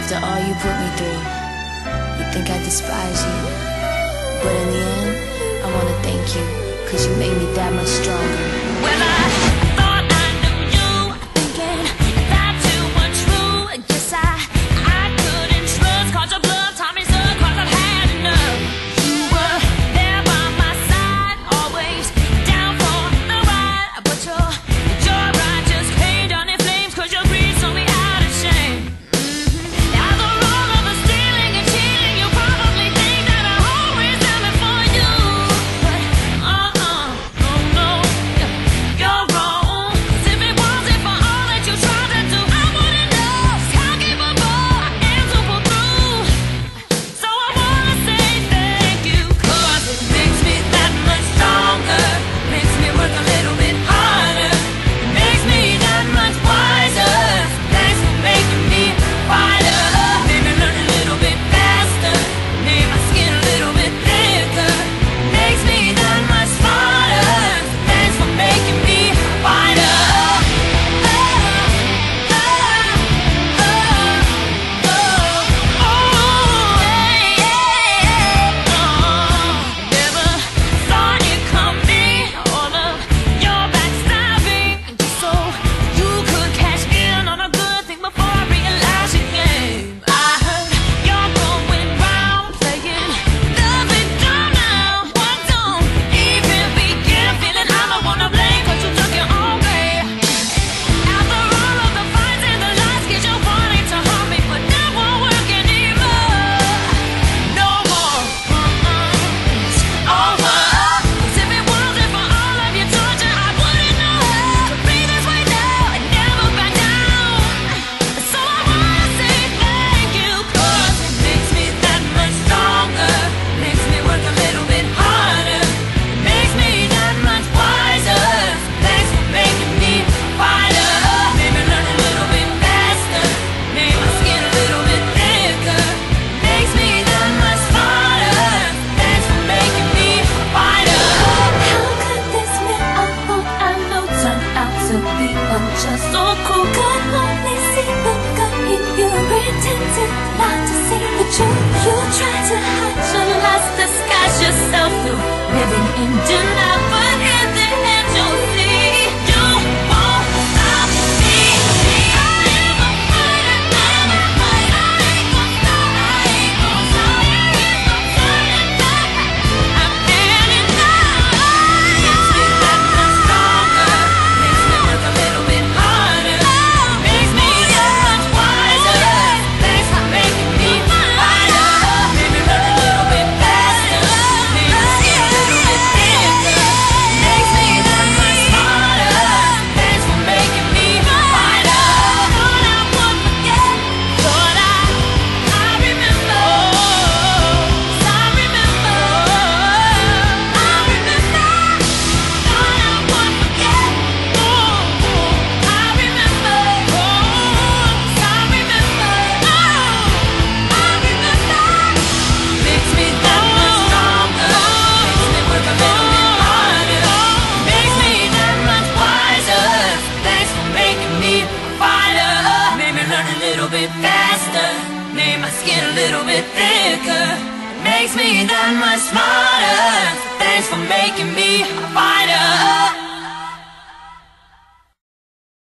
After all you put me through, you think I despise you. But in the end, I wanna thank you, 'cause you made me that much stronger. Well, I thought I knew you, thinking that you were true. Guess I couldn't trust, 'cause your blood taught me so, 'cause I've had enough. You were there by my side, always down for the ride. But your ride just came down in flames, 'cause your greed saw me out of shame. After all of the stealing and cheating, you probably think that I always am it for you. But no, no, you're wrong. 'Cause if it wasn't for all that you tried to do, I wouldn't know how capable I am to pull through. So I wanna say thank you, 'cause it makes me that much stronger, makes me work a little bit harder, makes me that much wiser. Thanks for making me fighter, made me learn a little bit faster, made my skin a little bit thicker, makes me that much smarter. Thanks for making me fighter. Never saw it coming, all of your backstabbing, just so you could cash in on a good thing before I realized your game. I heard you're going round playing the victim now. What don't even begin feeling I'm the one to blame, 'cause you took your own way. After all of the fights and the lies, 'cause you wanted to harm me, but that won't work anymore. No more, it's over. 'Cause if it wasn't for all of your torture, I wouldn't know how to breathe this way now and never back down. So I wanna say thank you, 'cause it makes me that much stronger, makes me work a little bit harder, makes me that much wiser. Thanks for making me a fighter, made me learn a little bit faster, made my skin a little bit thicker, makes me that much smarter. Thanks for making me a fighter. How could this man I thought I know turn out to be unjust? So cruel, could only see the good in you, pretended not to see the truth. You tried to hide your lies, disguise yourself through living in denial, but in the end you'll see you won't stop me. I am a fighter, I'm a fighter. I ain't gon' stop, I ain't gon' stop, I ain't gon' turn back. I'm getting out. Makes me that much stronger, makes me work a little bit harder, makes me that much wiser. Thanks for making me fighter, made me learn a little bit faster, made my skin a little bit thicker, makes me that much smarter. Thanks for making me fighter. Thought I would forget, thought I remember, I remember, I remember. Thought I would forget, I remember, I remember, I remember. Makes me that much stronger, makes me work a little bit harder, makes me that much wiser. Thanks for making me a fighter, made me learn a little bit faster, made my skin a little bit thicker, makes me that much smarter. Thanks for making me a fighter.